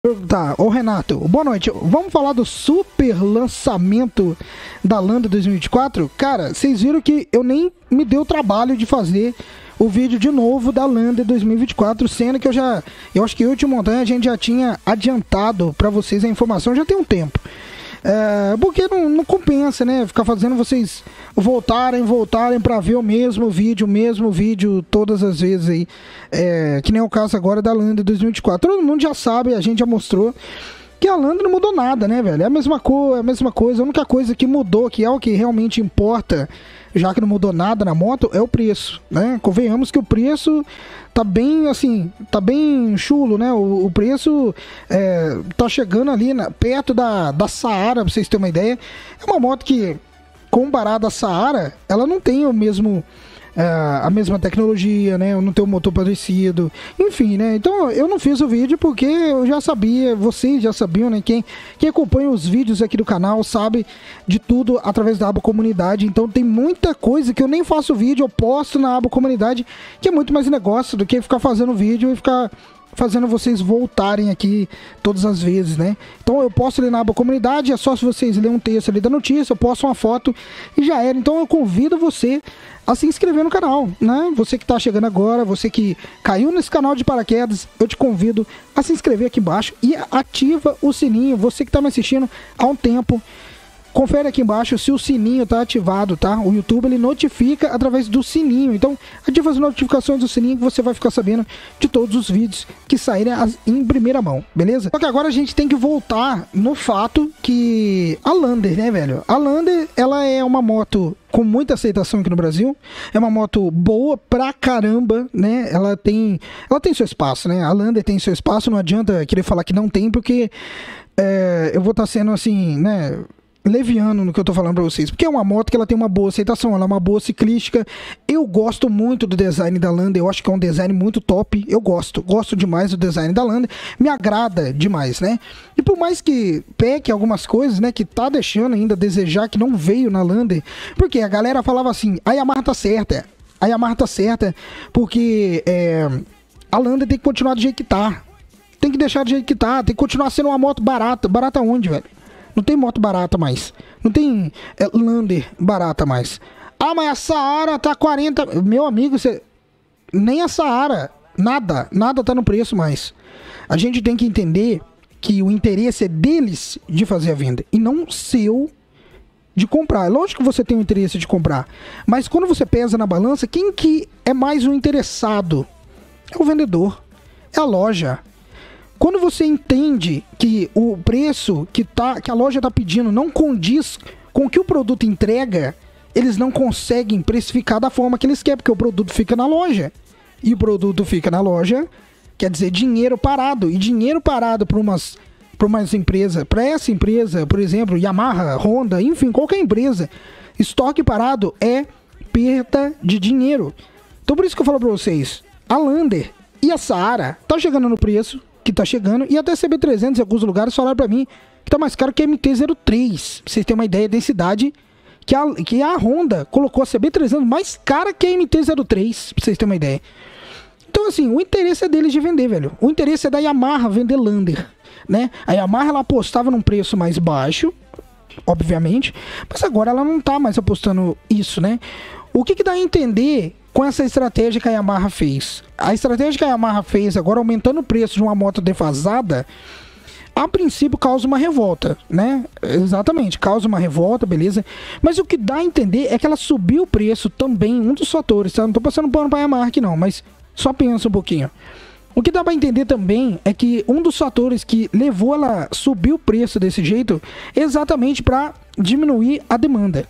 Tá, ô Renato, boa noite. Vamos falar do super lançamento da Lander 2024? Cara, vocês viram que eu nem me dei o trabalho de fazer o vídeo de novo da Lander 2024, sendo que eu acho que eu e o Montanha a gente já tinha adiantado pra vocês a informação já tem um tempo. Porque não compensa, né? Ficar fazendo vocês voltarem pra ver o mesmo vídeo todas as vezes aí. Que nem é o caso agora da Lander 2024. Todo mundo já sabe, a gente já mostrou que a Lander não mudou nada, né, velho? É a mesma coisa. A única coisa que mudou, que é o que realmente importa, já que não mudou nada na moto, é o preço, né? Convenhamos que o preço tá bem, assim, tá bem chulo, né? O preço tá chegando ali perto da Saara, pra vocês terem uma ideia. É uma moto que, comparada à Saara, ela não tem o mesmo... a mesma tecnologia, né? Eu não tenho um motor parecido, enfim, né? Então eu não fiz o vídeo porque eu já sabia, vocês já sabiam, né? Quem acompanha os vídeos aqui do canal sabe de tudo através da aba comunidade. Então tem muita coisa que eu nem faço vídeo, eu posto na aba comunidade, que é muito mais negócio do que ficar fazendo vídeo e ficar fazendo vocês voltarem aqui todas as vezes, né? Então eu posto ali na aba comunidade, é só se vocês lerem um texto ali da notícia, eu posto uma foto e já era. Então eu convido você a se inscrever no canal, né? Você que tá chegando agora, você que caiu nesse canal de paraquedas, eu te convido a se inscrever aqui embaixo e ativa o sininho. Você que tá me assistindo há um tempo, confere aqui embaixo se o sininho tá ativado, tá? O YouTube, ele notifica através do sininho. Então, ativa as notificações do sininho que você vai ficar sabendo de todos os vídeos que saírem em primeira mão, beleza? Só que agora a gente tem que voltar no fato que a Lander, né, velho? A Lander, ela é uma moto com muita aceitação aqui no Brasil. É uma moto boa pra caramba, né? Ela tem seu espaço, né? A Lander tem seu espaço, não adianta querer falar que não tem, porque eu vou estar sendo assim, né, leviano no que eu tô falando pra vocês, porque é uma moto que ela tem uma boa aceitação, ela é uma boa ciclística. Eu gosto muito do design da Lander, eu acho que é um design muito top. Eu gosto demais do design da Lander, me agrada demais, né? E por mais que peque algumas coisas, né, que tá deixando ainda a desejar, que não veio na Lander, porque a galera falava assim, a Yamaha tá certa, porque a Lander tem que continuar do jeito que tá, tem que deixar do jeito que tá, tem que continuar sendo uma moto barata. Barata onde, velho? Não tem moto barata mais. Não tem Lander barata mais. Ah, mas a Saara tá 40... Meu amigo, nem a Saara, nada tá no preço mais. A gente tem que entender que o interesse é deles de fazer a venda e não seu de comprar. É lógico que você tem o interesse de comprar, mas quando você pesa na balança, quem que é mais o interessado? É o vendedor, é a loja. Quando você entende que o preço que a loja está pedindo não condiz com o que o produto entrega, eles não conseguem precificar da forma que eles querem, porque o produto fica na loja. E o produto fica na loja, quer dizer, dinheiro parado. E dinheiro parado para umas empresas, para essa empresa, por exemplo, Yamaha, Honda, enfim, qualquer empresa, estoque parado é perda de dinheiro. Então por isso que eu falo para vocês, a Lander e a Saara tá chegando no preço que tá chegando, e até a CB300 em alguns lugares falaram pra mim que tá mais caro que a MT-03, pra vocês terem uma ideia da densidade que a Honda colocou a CB300 mais cara que a MT-03, pra vocês terem uma ideia. Então assim, o interesse é deles de vender, velho. O interesse é da Yamaha vender Lander, né? A Yamaha, ela apostava num preço mais baixo, obviamente, mas agora ela não tá mais apostando isso, né? O que dá a entender com essa estratégia que a Yamaha fez? A estratégia que a Yamaha fez agora, aumentando o preço de uma moto defasada, a princípio causa uma revolta, né? Exatamente, causa uma revolta, beleza? Mas o que dá a entender é que ela subiu o preço também, um dos fatores, tá? Não tô passando pano pra Yamaha aqui não, mas só pensa um pouquinho. O que dá pra entender também é que um dos fatores que levou ela a subir o preço desse jeito é exatamente para diminuir a demanda.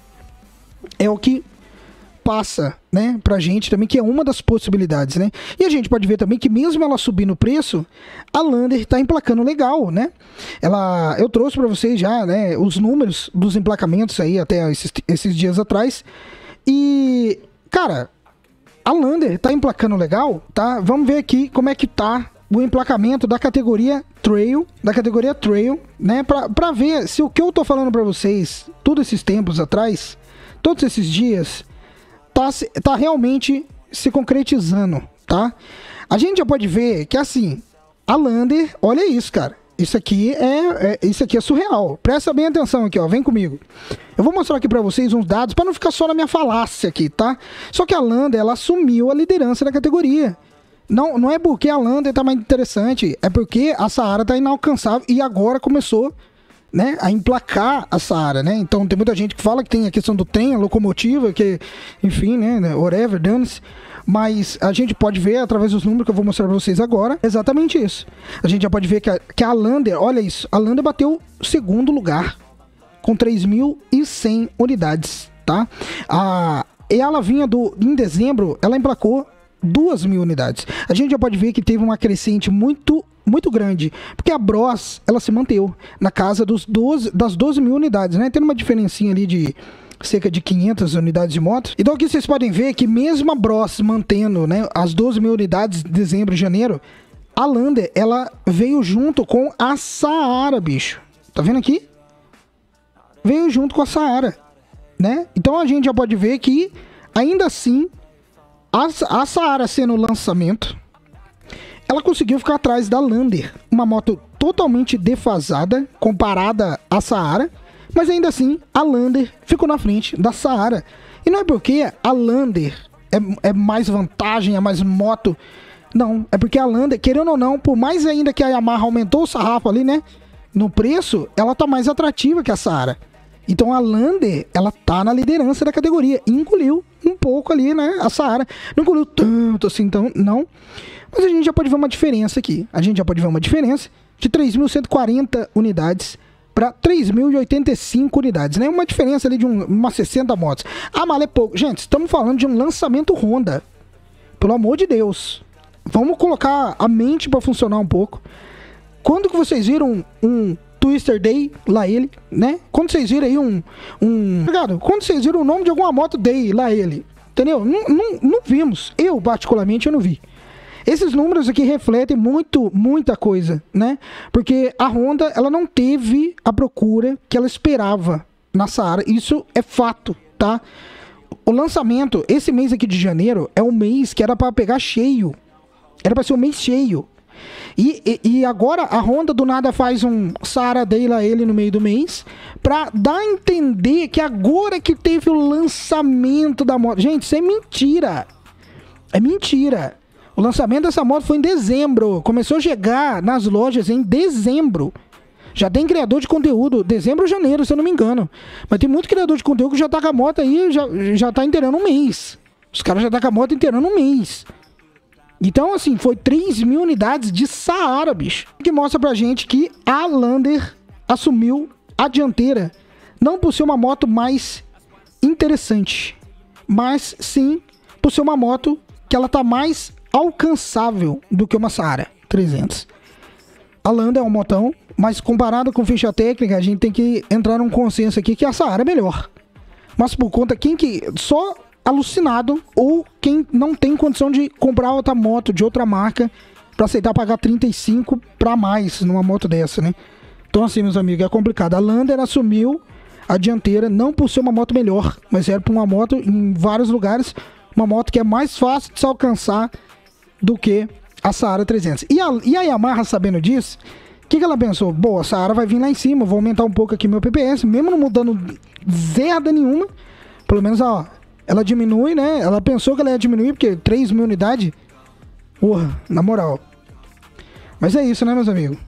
É o que passa, né, pra gente também, que é uma das possibilidades, né? E a gente pode ver também que mesmo ela subindo o preço, a Lander tá emplacando legal, né? Eu trouxe pra vocês já, né, os números dos emplacamentos aí até esses dias atrás. E, cara, a Lander tá emplacando legal, tá? Vamos ver aqui como é que tá o emplacamento da categoria Trail, né? Pra ver se o que eu tô falando pra vocês todos esses tempos atrás, todos esses dias, tá realmente se concretizando, tá? A gente já pode ver que, assim, a Lander, olha isso, cara. isso aqui é surreal. Presta bem atenção aqui, ó, vem comigo. Eu vou mostrar aqui pra vocês uns dados pra não ficar só na minha falácia aqui, tá? Só que a Lander, ela assumiu a liderança da categoria. Não é porque a Lander tá mais interessante, é porque a Saara tá inalcançável e agora começou, né, a emplacar a Saara, né? Então tem muita gente que fala que tem a questão do trem, a locomotiva, que, enfim, né, whatever, dane-se. Mas a gente pode ver, através dos números que eu vou mostrar pra vocês agora, exatamente isso. A gente já pode ver que a Lander, olha isso, a Lander bateu o segundo lugar, com 3.100 unidades, tá? E ela vinha em dezembro, ela emplacou 2.000 unidades. A gente já pode ver que teve uma crescente muito grande, porque a Bros, ela se manteve na casa das 12.000 unidades, né? Tendo uma diferencinha ali de cerca de 500 unidades de moto. Então aqui vocês podem ver que mesmo a Bros mantendo, né, as 12.000 unidades de dezembro e janeiro, a Lander, ela veio junto com a Saara, bicho. Tá vendo aqui? Veio junto com a Saara, né? Então a gente já pode ver que, ainda assim, a Saara sendo o lançamento, ela conseguiu ficar atrás da Lander, uma moto totalmente defasada comparada à Saara, mas ainda assim a Lander ficou na frente da Saara. E não é porque a Lander é mais vantagem, é mais moto, não, é porque a Lander, querendo ou não, por mais ainda que a Yamaha aumentou o sarrafo ali, né, no preço, ela tá mais atrativa que a Saara. Então a Lander, ela tá na liderança da categoria, e engoliu um pouco ali, né, a Saara. Não engoliu tanto assim, então, não. Mas a gente já pode ver uma diferença aqui. A gente já pode ver uma diferença de 3.140 unidades para 3.085 unidades, né? Uma diferença ali de umas 60 motos. Ah, mas é pouco. Gente, estamos falando de um lançamento Honda. Pelo amor de Deus. Vamos colocar a mente para funcionar um pouco. Quando que vocês viram um Twister Day, lá ele, né? Quando vocês viram aí Obrigado. Quando vocês viram o nome de alguma moto Day, lá ele. Entendeu? Não vimos. Eu, particularmente, eu não vi. Esses números aqui refletem muita coisa, né? Porque a Honda, ela não teve a procura que ela esperava na Saara. Isso é fato, tá? O lançamento, esse mês aqui de janeiro, é um mês que era para pegar cheio. Era para ser um mês cheio. E agora a Honda do nada faz um Saara Day lá ele no meio do mês, pra dar a entender que agora que teve o lançamento da moto. Gente, isso é mentira. É mentira. O lançamento dessa moto foi em dezembro. Começou a chegar nas lojas em dezembro. Já tem criador de conteúdo, dezembro ou janeiro, se eu não me engano. Mas tem muito criador de conteúdo que já tá com a moto aí, já tá inteirando um mês. Os caras já tá com a moto inteirando um mês. Então, assim, foi 3.000 unidades de Saara, bicho. Que mostra pra gente que a Lander assumiu a dianteira. Não por ser uma moto mais interessante, mas sim por ser uma moto que ela tá mais alcançável do que uma Saara 300. A Lander é um motão, mas comparado com ficha técnica, a gente tem que entrar num consenso aqui que a Saara é melhor. Mas por conta quem que só alucinado ou quem não tem condição de comprar outra moto de outra marca para aceitar pagar 35 para mais numa moto dessa, né? Então assim, meus amigos, é complicado. A Lander assumiu a dianteira não por ser uma moto melhor, mas era por uma moto em vários lugares, uma moto que é mais fácil de se alcançar do que a Saara 300. E a Yamaha, sabendo disso, o que ela pensou? Boa, a Saara vai vir lá em cima, vou aumentar um pouco aqui meu PPS, mesmo não mudando zerda nenhuma, pelo menos, ó, ela diminui, né? Ela pensou que ela ia diminuir, porque 3.000 unidades, porra, na moral. Mas é isso, né, meus amigos?